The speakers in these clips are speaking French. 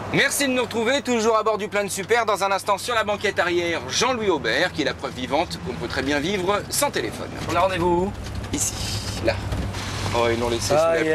Merci de nous retrouver, toujours à bord du Plein de Super. Dans un instant, sur la banquette arrière, Jean-Louis Aubert, qui est la preuve vivante qu'on peut très bien vivre sans téléphone. On a rendez-vous où? Ici, là. Oh, ils l'ont laissé sous la pluie.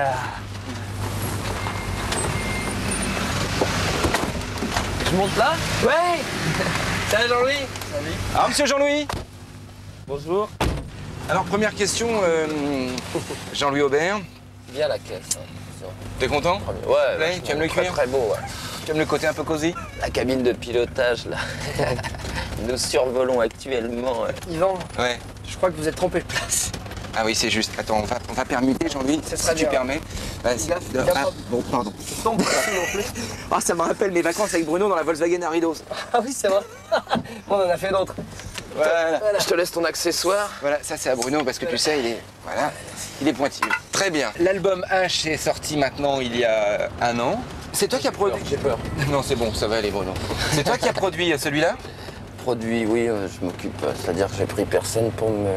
Je monte là? Ouais. Salut Jean-Louis. Salut. Alors, monsieur Jean-Louis. Bonjour. Alors, première question, Jean-Louis Aubert. Bien la caisse. T'es content? Ouais, tu aimes le cuir? Très beau, ouais. Tu aimes le côté un peu cosy? La cabine de pilotage, là. Nous survolons actuellement. Yvan, Ouais. je crois que vous êtes trompé de place. Ah oui, c'est juste. Attends, on va permuter, Jean-Louis, si tu permets. Vas-y. Bon, pardon. Tombe pas non plus. Ah, ça me rappelle mes vacances avec Bruno dans la Volkswagen Aridos. Ah oui, c'est vrai. On en a fait d'autres. Voilà. Je te laisse ton accessoire. Voilà, ça c'est à Bruno parce que tu sais, il est pointilleux. Très bien. L'album H est sorti maintenant il y a 1 an. C'est toi qui as produit? J'ai peur. Non, c'est bon, ça va aller, Bruno. C'est toi qui as produit celui-là? Produit, oui, je m'occupe. C'est-à-dire que j'ai pris personne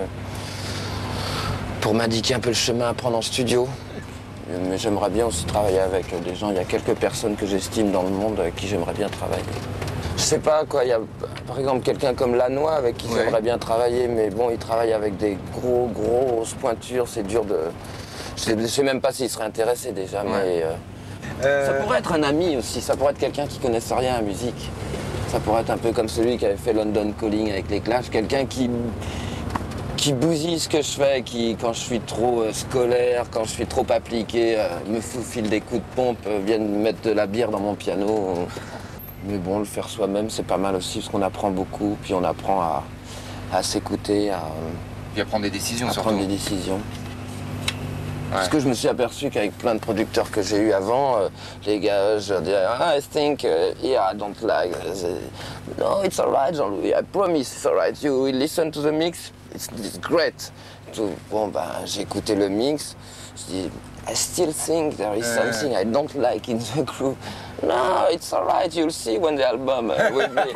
pour m'indiquer un peu le chemin à prendre en studio. Mais j'aimerais bien aussi travailler avec des gens. Il y a quelques personnes que j'estime dans le monde avec qui j'aimerais bien travailler. Je sais pas quoi, il y a par exemple quelqu'un comme Lanois avec qui j'aimerais bien travailler, mais bon, il travaille avec des grosses pointures, c'est dur de... Je sais même pas s'il serait intéressé déjà, mais... Ça pourrait être un ami aussi, ça pourrait être quelqu'un qui connaisse rien à la musique. Ça pourrait être un peu comme celui qui avait fait London Calling avec les Clash, quelqu'un qui bousille ce que je fais, qui, quand je suis trop scolaire, quand je suis trop appliqué, me faufile des coups de pompe, vienne mettre de la bière dans mon piano. Mais bon, le faire soi-même, c'est pas mal aussi, parce qu'on apprend beaucoup, puis on apprend à s'écouter, Puis à prendre des décisions, surtout. prendre des décisions. Ouais. Parce que je me suis aperçu qu'avec plein de producteurs que j'ai eu avant, les gars, je leur disais, I think, yeah, I don't like. No, it's alright, Jean-Louis, I promise, it's alright. You will listen to the mix, it's great. Tout. Bon, ben, j'ai écouté le mix, je dis, I still think there is something I don't like in the groove. No, it's alright, you'll see when the album will be.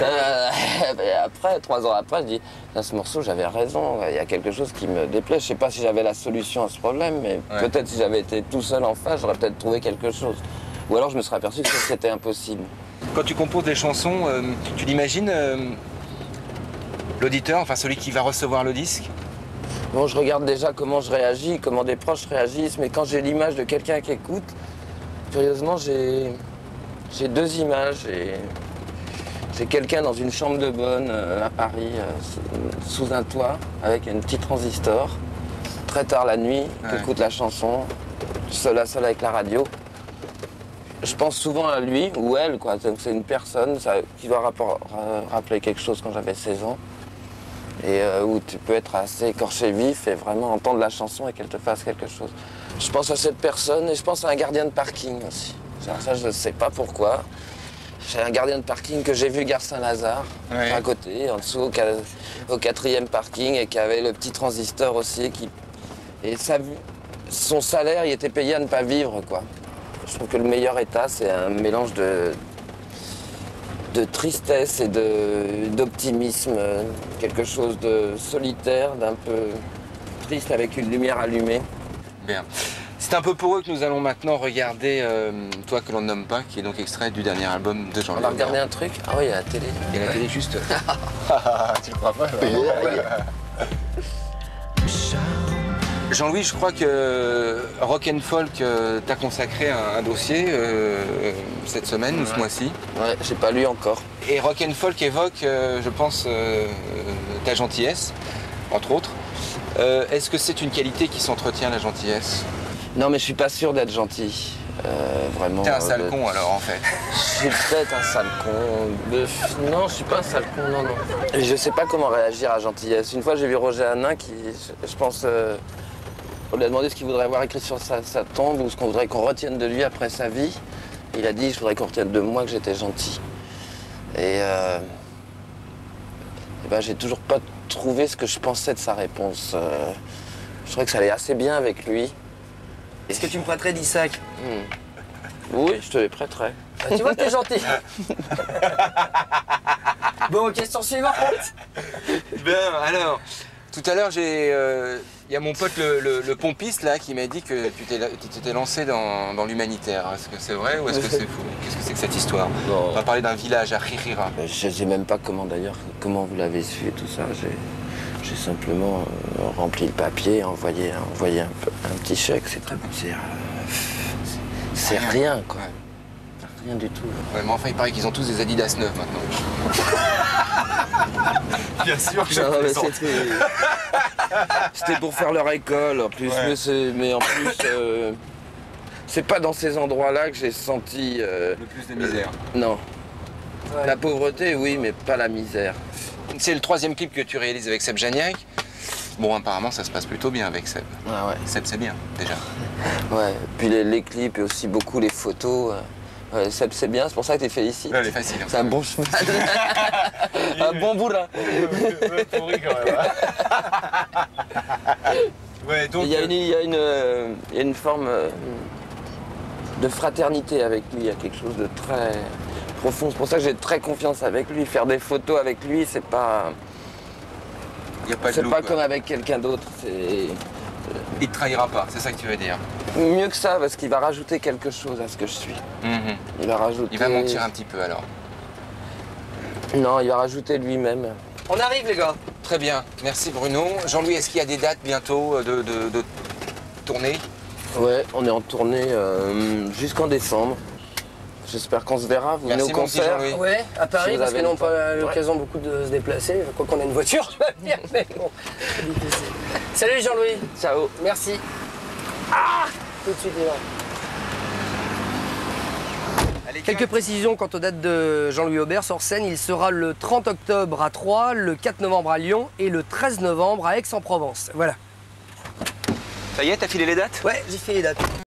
Et après, 3 ans après, je dis, dans ce morceau, j'avais raison, il y a quelque chose qui me déplaît. Je sais pas si j'avais la solution à ce problème, mais peut-être si j'avais été tout seul en face, j'aurais peut-être trouvé quelque chose. Ou alors je me serais aperçu que c'était impossible. Quand tu composes des chansons, tu l'imagines l'auditeur, enfin celui qui va recevoir le disque? Bon, je regarde déjà comment je réagis, comment des proches réagissent, mais quand j'ai l'image de quelqu'un qui écoute, curieusement, j'ai 2 images. J'ai quelqu'un dans une chambre de bonne à Paris, sous un toit, avec une petite transistor, très tard la nuit, qui écoute la chanson, seul à seul avec la radio. Je pense souvent à lui ou elle, quoi. C'est une personne qui doit rappeler quelque chose quand j'avais 16 ans. Et où tu peux être assez écorché vif et vraiment entendre la chanson et qu'elle te fasse quelque chose. Je pense à cette personne et je pense à un gardien de parking aussi. Ça, je ne sais pas pourquoi. J'ai un gardien de parking que j'ai vu Gare Saint-Lazare, à côté, en dessous, au 4e parking, et qui avait le petit transistor aussi. Et son salaire, il était payé à ne pas vivre, quoi. Je trouve que le meilleur état, c'est un mélange de tristesse et d'optimisme, quelque chose de solitaire, d'un peu triste avec une lumière allumée. Bien. C'est un peu pour eux que nous allons maintenant regarder Toi que l'on ne nomme pas, qui est donc extrait du dernier album de Jean-Louis. On va regarder un truc? Ah oui, il y a la télé. Il y a la télé juste. Tu le crois pas? Jean-Louis, je crois que Rock and Folk t'a consacré un dossier cette semaine ou ce mois-ci. Ouais, j'ai pas lu encore. Et Rock and Folk évoque, je pense, ta gentillesse, entre autres. Est-ce que c'est une qualité qui s'entretient, la gentillesse? Non, mais je suis pas sûr d'être gentil. Vraiment. T'es un sale con alors, en fait. Je suis peut-être un sale con. Non, je suis pas un sale con, non. Et je sais pas comment réagir à gentillesse. Une fois, j'ai vu Roger Hanin qui, je pense, on lui a demandé ce qu'il voudrait avoir écrit sur sa tombe ou ce qu'on voudrait qu'on retienne de lui après sa vie. Il a dit, je voudrais qu'on retienne de moi que j'étais gentil. Et ben, j'ai toujours pas trouvé ce que je pensais de sa réponse. Je trouvais que ça allait assez bien avec lui. Est-ce que tu me prêterais 10 sacs? Oui, je te les prêterai. Bah, tu vois que t'es gentil. Bon, question suivante. Ben alors, tout à l'heure j'ai Il y a mon pote le pompiste là qui m'a dit que tu t'étais lancé dans l'humanitaire. Est-ce que c'est vrai ou est-ce que c'est faux? Qu'est-ce que c'est que cette histoire? Non. On va parler d'un village à Ririra. Je sais même pas comment d'ailleurs, comment vous l'avez su et tout ça. J'ai simplement rempli le papier, envoyé un petit chèque, c'est très bon. C'est rien quoi. Ouais. Rien du tout. Ouais, mais enfin, il paraît qu'ils ont tous des Adidas neufs maintenant. Bien sûr que je Non, mais plaisante. c'était pour faire leur école en plus, Ouais. mais en plus, c'est pas dans ces endroits-là que j'ai senti. Le plus de misère. Non. La pauvreté, oui, mais pas la misère. C'est le 3e clip que tu réalises avec Seb Janiak. Bon, apparemment, ça se passe plutôt bien avec Seb. Ah ouais. Seb, c'est bien, déjà. Ouais. Puis les clips et aussi beaucoup les photos. Ouais, c'est bien, c'est pour ça que tu félicite. Ouais, elle est facile. Hein. C'est un bon cheval. Un bon bourrin. Pourri quand même. Ouais, donc. Il y a une forme de fraternité avec lui. Il y a quelque chose de très profond. C'est pour ça que j'ai très confiance avec lui. Faire des photos avec lui, c'est pas. y a pas de C'est loup, pas quoi. comme avec quelqu'un d'autre. Il te trahira pas, c'est ça que tu veux dire. Mieux que ça, parce qu'il va rajouter quelque chose à ce que je suis. Mhm. Il va rajouter. Il va mentir un petit peu alors. Non, il va rajouter lui-même. On arrive, les gars. Très bien, merci Bruno. Jean-Louis, est-ce qu'il y a des dates bientôt de tournée? Ouais, on est en tournée jusqu'en décembre. J'espère qu'on se verra. Vous venez Merci, au mon petit concert. Jean-Louis. Ouais, à Paris, vous parce avez qu'ils n'ont le pas temps. l'occasion beaucoup de se déplacer. Quoi qu'on ait une voiture, je veux dire, mais bon. c'est difficile. Salut Jean-Louis. Ciao. Merci. Ah, tout de suite, il va. Quelques précisions quant aux dates de Jean-Louis Aubert sur scène. Il sera le 30 octobre à Troyes, le 4 novembre à Lyon et le 13 novembre à Aix-en-Provence. Voilà. Ça y est, t'as filé les dates? Ouais, j'ai fait les dates.